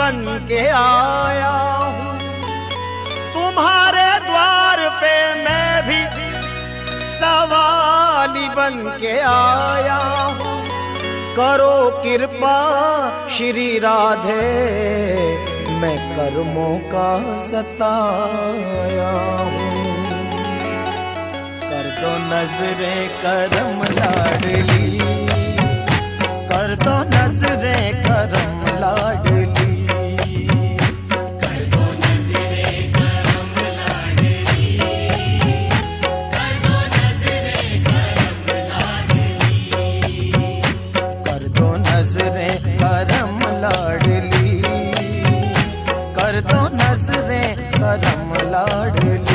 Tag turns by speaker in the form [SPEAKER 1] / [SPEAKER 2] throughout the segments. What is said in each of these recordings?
[SPEAKER 1] बन के आया हूँ, तुम्हारे द्वार पे मैं भी सवाली बन के आया हूँ। करो कृपा श्री राधे, मैं कर्मों का सताया हूँ। कर दो नजरे करम लाडली, कर दो नजरे करम लाडली,
[SPEAKER 2] कर दो नजरे करम लाडली, कर दो नजरे करम लाडली,
[SPEAKER 1] कर दो नजरे करम लाडली, कर दो नजरे करम लाडली।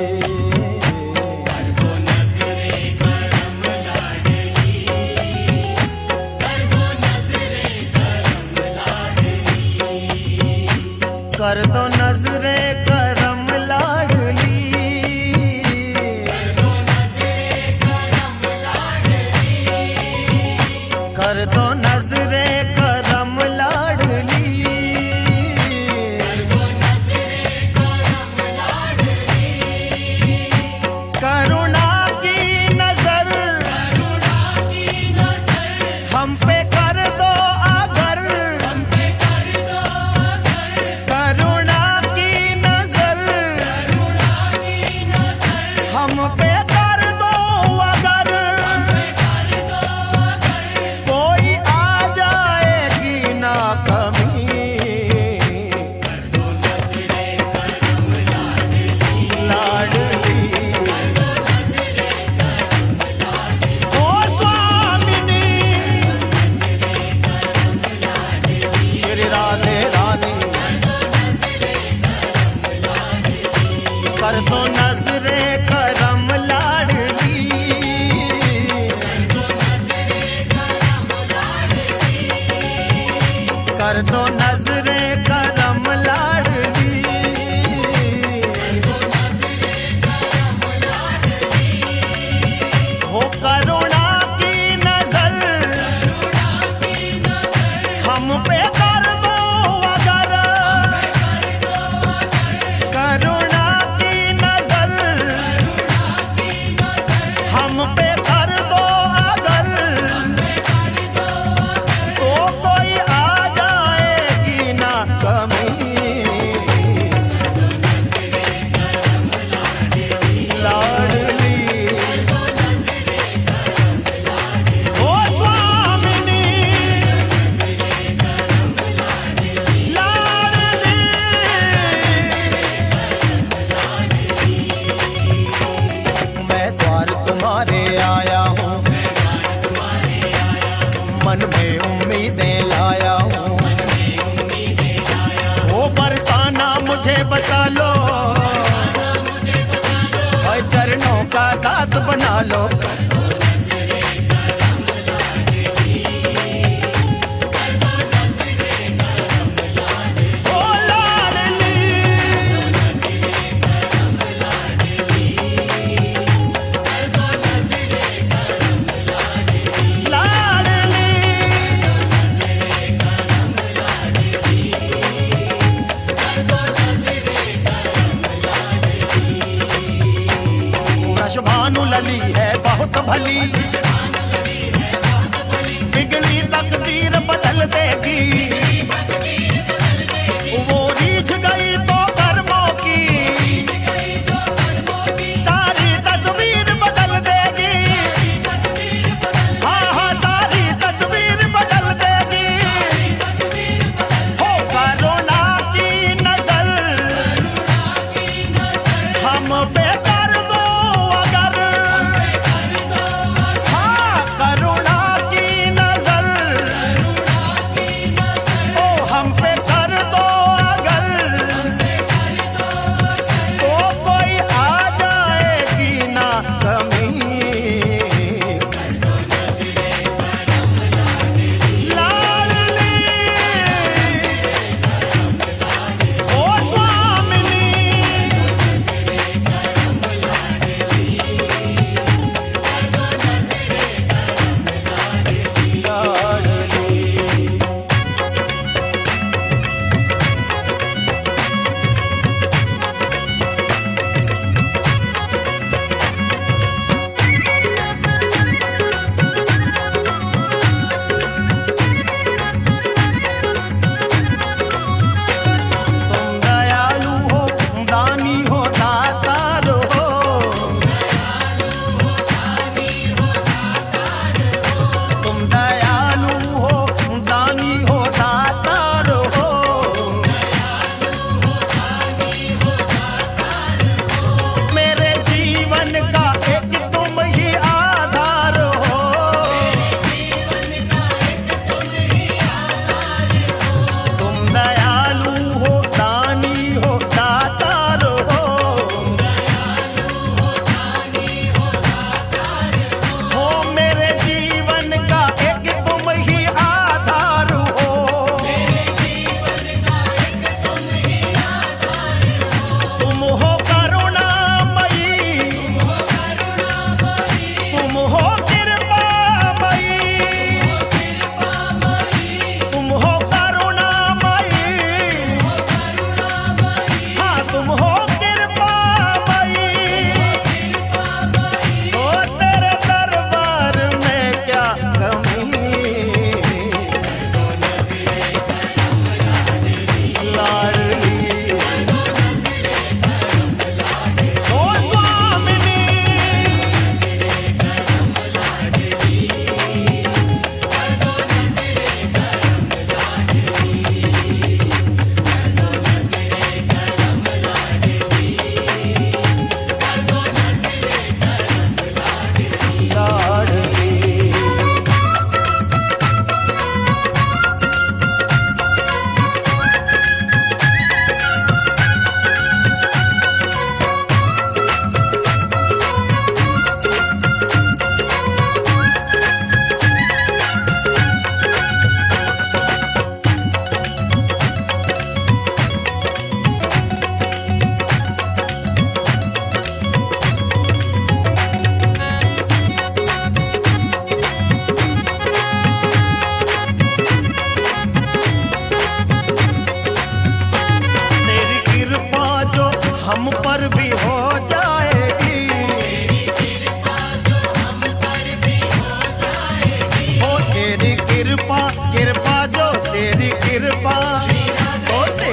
[SPEAKER 1] कर दो नजरे करम लाडली, कर दो नजरे करम लाडली, करुणा की नजर हम पे कर दो अगर, करुणा की नजर हम पे कर दो अगर, कोई आ जाएगी ना कमी, लाडली ओ स्वामिनी श्री राधे रानी, कर दो नजरे करम लाडली, कर दो नजरे करम लाडली, हो करुणा की नजर हम पे कर दो अगर, करुणा की नजर हम पे कर दो अगर, तो कोई आ जाएगी ना कमी, लाडली ओ स्वामिनी लाडली। मैं द्वार तुम्हारे आया हूँ, मन में उम्मीदें लाया हूँ, ओ बरसाना मुझे बचा लो, और चरणों का दास बना लो, ओ लाडली लाडली वृषभानु लली है बहुत भली, बिगड़ी तकदीर बदल देगी, वो रीझ गई तो कर्मों की सारी तस्वीर बदल देगी, हाँ हाँ सारी तस्वीर बदल देगी, हो करुणा की नजर हम पे कर दो अगर, हाँ करुणा की नजर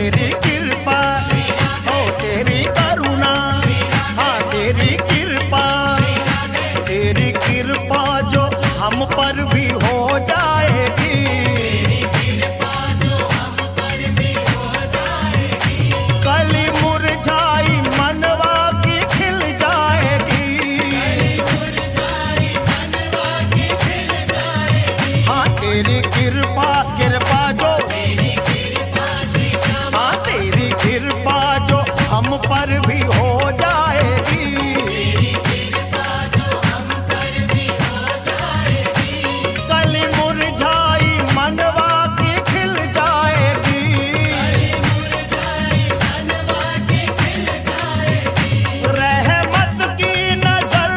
[SPEAKER 1] तेरी कृपा, ओ तेरी करुणा, हाँ तेरी कृपा, तेरी कृपा जो हम पर भी हो जाएगी, कली मुरझाई मनवा की खिल जाएगी, हाँ तेरी कृपा, कृपा जो, हाँ तेरी कृपा जो हम पर भी हो जाएगी, कली मुरझाई मनवा की खिल जाएगी, रहमत की नजर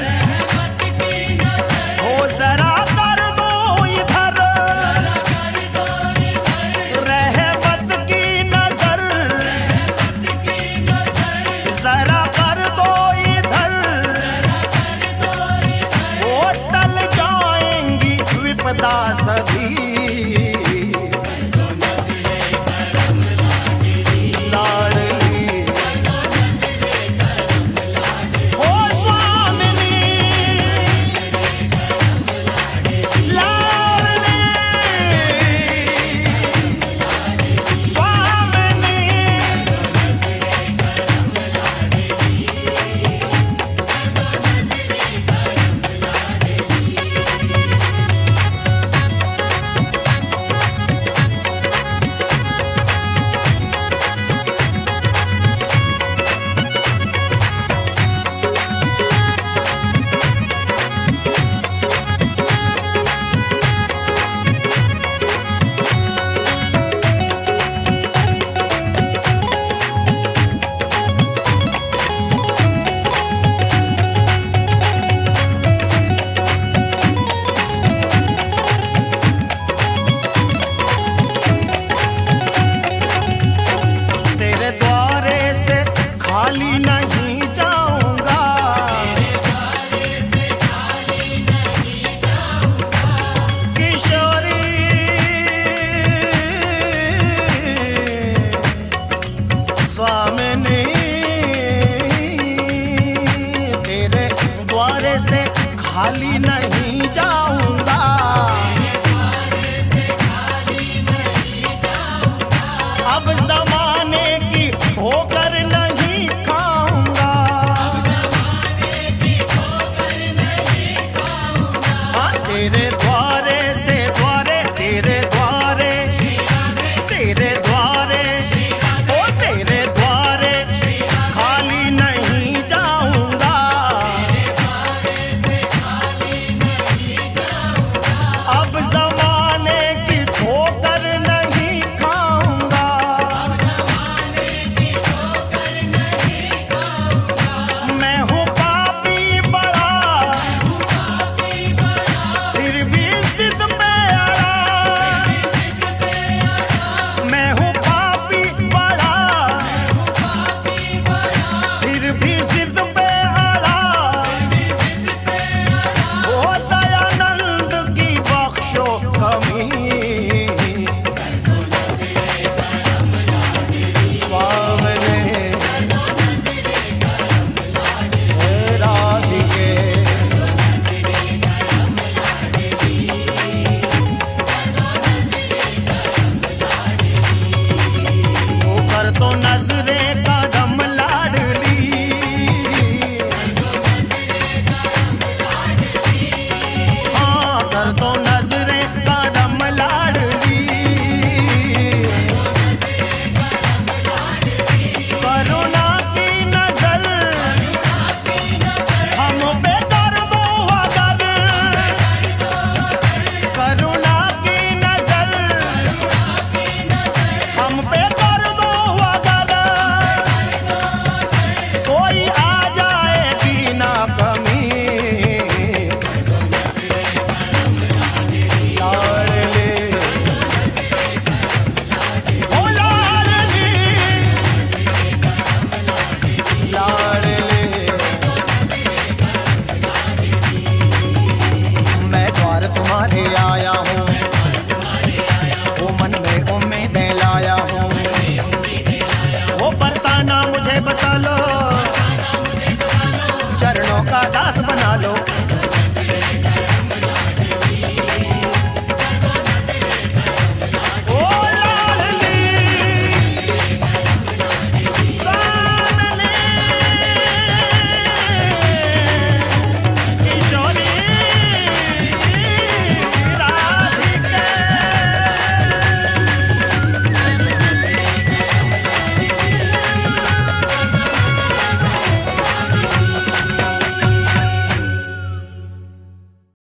[SPEAKER 1] हो जरा कर दो इधर, रहमत की नजर जरा कर दो इधर, वो टल जाएंगी विपदा सभी, लाडली ओ स्वामिनी, लाडली स्वामिनी, तेरे द्वारे से खाली नहीं जाऊंगा, किशोरी स्वामिनी, तेरे द्वारे से खाली नहीं जाऊंगा, अब जमाने की ठोकर नहीं खाऊंगा, हाँ तेरे द्वारे से द्वारे, तेरे द्वारे, तेरे द्वारे, ओ तेरे द्वारे खाली नहीं जाऊंगा, अब जमाने की ठोकर नहीं खाऊंगा, मैं हूँ पापी बड़ा, फिर भी जिद पे अड़ा, मैं हूँ पापी बड़ा, फिर भी जिद पे अड़ा, ओ दयानंद की बख्शो कमी, स्वामिनी हे राधिके, वो कर तो